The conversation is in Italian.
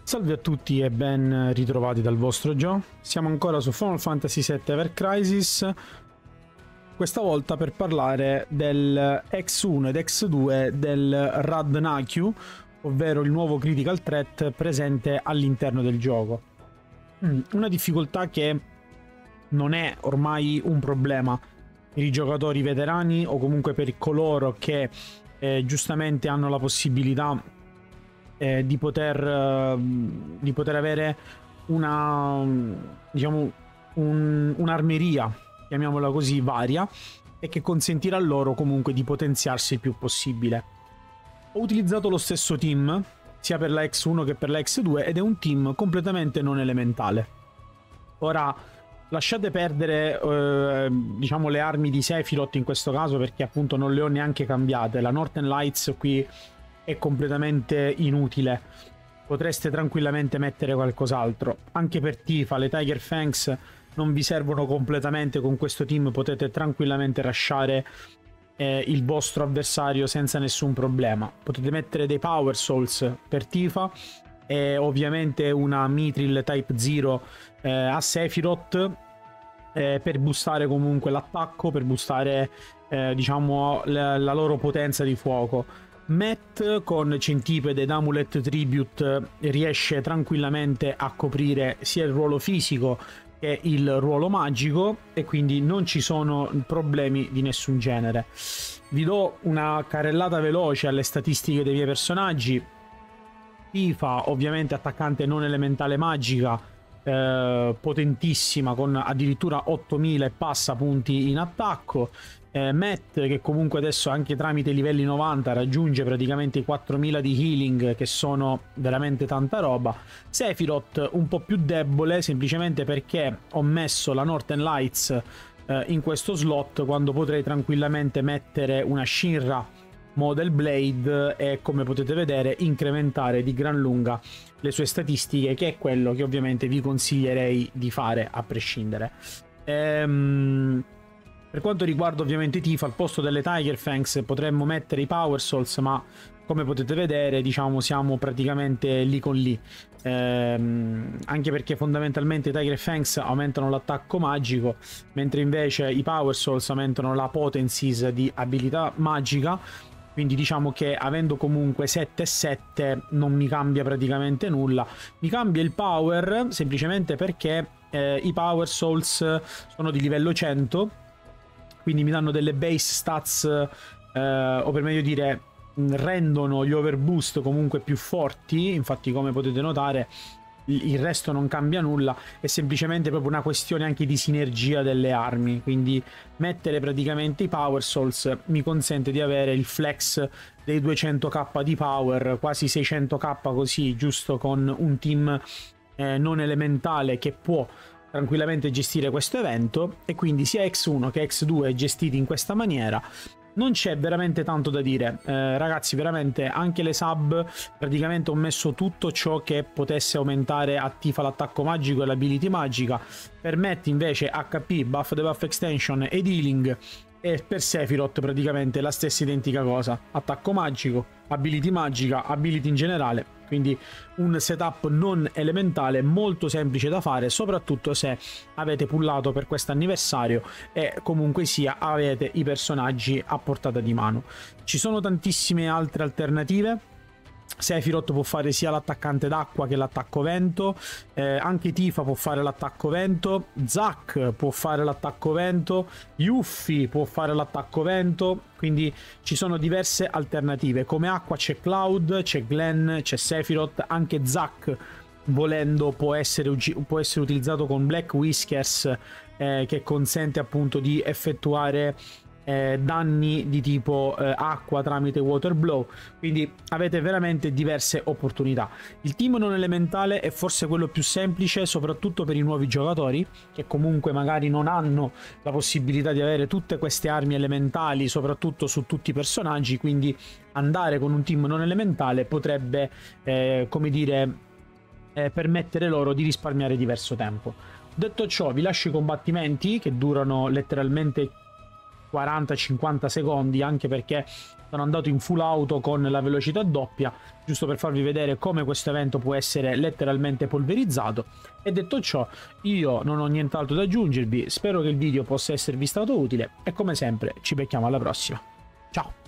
Salve a tutti e ben ritrovati dal vostro Joe. Siamo ancora su Final Fantasy VII Ever Crisis, questa volta per parlare del X1 ed X2 del Rad Nakyu, ovvero il nuovo critical threat presente all'interno del gioco. Una difficoltà che non è ormai un problema per i giocatori veterani o comunque per coloro che giustamente hanno la possibilità di poter avere una, diciamo, un'armeria, chiamiamola così, varia, e che consentirà loro comunque di potenziarsi il più possibile. Ho utilizzato lo stesso team sia per la X1 che per la X2 ed è un team completamente non elementale. Ora lasciate perdere diciamo le armi di Sephiroth in questo caso, perché appunto non le ho neanche cambiate. La Northern Lights qui è completamente inutile, potreste tranquillamente mettere qualcos'altro. Anche per Tifa le Tiger Fangs non vi servono completamente, con questo team potete tranquillamente rushare il vostro avversario senza nessun problema. Potete mettere dei Power Souls per Tifa e ovviamente una Mithril Type 0 a Sephiroth per boostare comunque l'attacco, per boostare diciamo la loro potenza di fuoco. Matt con Centipede ed Amulet Tribute riesce tranquillamente a coprire sia il ruolo fisico che il ruolo magico e quindi non ci sono problemi di nessun genere. Vi do una carrellata veloce alle statistiche dei miei personaggi. Tifa ovviamente attaccante non elementale magica, potentissima, con addirittura 8000 e passa punti in attacco. Matt che comunque adesso anche tramite livelli 90 raggiunge praticamente i 4000 di healing, che sono veramente tanta roba. Sephiroth un po' più debole, semplicemente perché ho messo la Northern Lights in questo slot, quando potrei tranquillamente mettere una Shinra Model Blade e, come potete vedere, incrementare di gran lunga le sue statistiche, che è quello che ovviamente vi consiglierei di fare a prescindere. Per quanto riguarda ovviamente Tifa, al posto delle Tiger Fangs potremmo mettere i Power Souls, ma come potete vedere, diciamo, siamo praticamente lì con lì. Anche perché fondamentalmente i Tiger Fangs aumentano l'attacco magico, mentre invece i Power Souls aumentano la potencies di abilità magica. Quindi diciamo che avendo comunque 7 e 7 non mi cambia praticamente nulla. Mi cambia il power semplicemente perché i Power Souls sono di livello 100, quindi mi danno delle base stats, o per meglio dire rendono gli overboost comunque più forti. Infatti, come potete notare, il resto non cambia nulla, è semplicemente proprio una questione anche di sinergia delle armi. Quindi mettere praticamente i Power Souls mi consente di avere il flex dei 200k di power, quasi 600k così, giusto, con un team non elementale che può tranquillamente gestire questo evento. E quindi sia X1 che X2 gestiti in questa maniera non c'è veramente tanto da dire. Ragazzi, veramente anche le sub, praticamente ho messo tutto ciò che potesse aumentare a Tifa l'attacco magico e l'ability magica. Per Matt invece HP, buff debuff extension ed healing, e per Sephiroth praticamente la stessa identica cosa, attacco magico, ability magica, ability in generale. Quindi un setup non elementale molto semplice da fare, soprattutto se avete pullato per questo anniversario e comunque sia avete i personaggi a portata di mano. Ci sono tantissime altre alternative. Sephiroth può fare sia l'attaccante d'acqua che l'attacco vento, anche Tifa può fare l'attacco vento, Zack può fare l'attacco vento, Yuffie può fare l'attacco vento, quindi ci sono diverse alternative. Come acqua c'è Cloud, c'è Glenn, c'è Sephiroth, anche Zack volendo può essere utilizzato con Black Whiskers, che consente appunto di effettuare danni di tipo acqua tramite Water Blow. Quindi avete veramente diverse opportunità. Il team non elementale è forse quello più semplice, soprattutto per i nuovi giocatori che comunque magari non hanno la possibilità di avere tutte queste armi elementali, soprattutto su tutti i personaggi. Quindi andare con un team non elementale potrebbe come dire permettere loro di risparmiare diverso tempo. Detto ciò, vi lascio i combattimenti che durano letteralmente 40-50 secondi, anche perché sono andato in full auto con la velocità doppia, giusto per farvi vedere come questo evento può essere letteralmente polverizzato. E detto ciò, io non ho nient'altro da aggiungervi, spero che il video possa esservi stato utile e come sempre ci becchiamo alla prossima. Ciao!